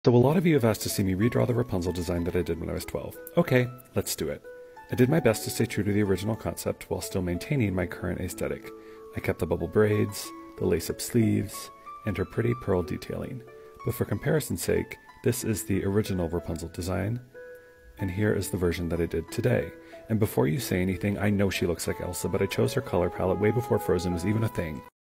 So a lot of you have asked to see me redraw the Rapunzel design that I did when I was 12. Okay, let's do it. I did my best to stay true to the original concept while still maintaining my current aesthetic. I kept the bubble braids, the lace-up sleeves, and her pretty pearl detailing. But for comparison's sake, this is the original Rapunzel design, and here is the version that I did today. And before you say anything, I know she looks like Elsa, but I chose her color palette way before Frozen was even a thing.